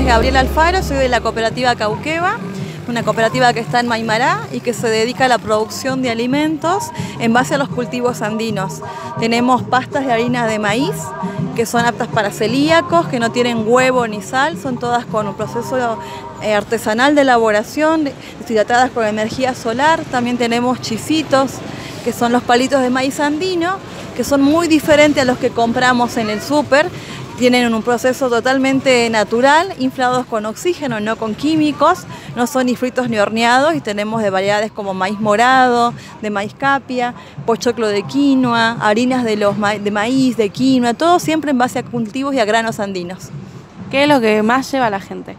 es Gabriela Alfaro, soy de la cooperativa Cauqueva, una cooperativa que está en Maimará y que se dedica a la producción de alimentos en base a los cultivos andinos. Tenemos pastas de harina de maíz que son aptas para celíacos, que no tienen huevo ni sal, son todas con un proceso artesanal de elaboración, deshidratadas con energía solar. También tenemos chisitos, que son los palitos de maíz andino, que son muy diferentes a los que compramos en el súper. Tienen un proceso totalmente natural, inflados con oxígeno, no con químicos, no son ni fritos ni horneados, y tenemos de variedades como maíz morado, de maíz capia, pochoclo de quinoa, harinas de maíz, de quinoa, todo siempre en base a cultivos y a granos andinos. ¿Qué es lo que más lleva a la gente?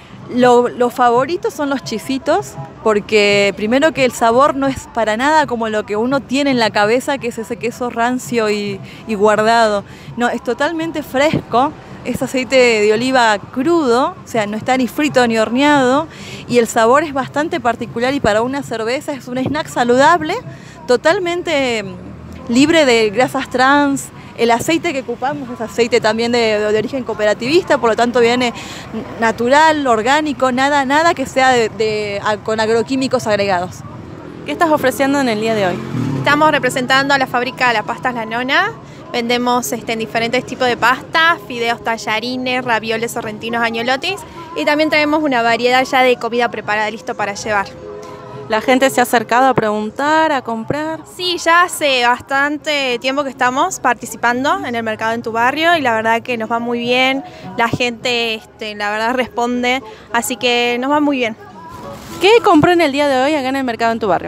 Los favoritos son los chisitos, porque primero que el sabor no es para nada como lo que uno tiene en la cabeza, que es ese queso rancio y guardado. No, es totalmente fresco, es aceite de oliva crudo, o sea, no está ni frito ni horneado, y el sabor es bastante particular, y para una cerveza es un snack saludable, totalmente libre de grasas trans. El aceite que ocupamos es aceite también de origen cooperativista, por lo tanto viene natural, orgánico, nada que sea con agroquímicos agregados. ¿Qué estás ofreciendo en el día de hoy? Estamos representando a la fábrica Las Pastas La Nona. Vendemos en diferentes tipos de pastas, fideos, tallarines, ravioles sorrentinos, agnolotis, y también traemos una variedad ya de comida preparada, listo para llevar. ¿La gente se ha acercado a preguntar, a comprar? Sí, ya hace bastante tiempo que estamos participando en el mercado en tu barrio, y la verdad que nos va muy bien, la gente la verdad responde, así que nos va muy bien. ¿Qué compró en el día de hoy acá en el mercado en tu barrio?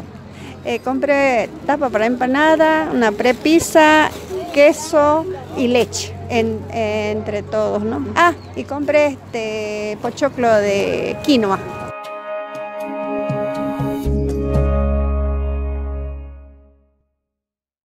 Compré tapa para empanada, una prepizza, queso y leche, entre todos, ¿no? Y compré pochoclo de quinoa.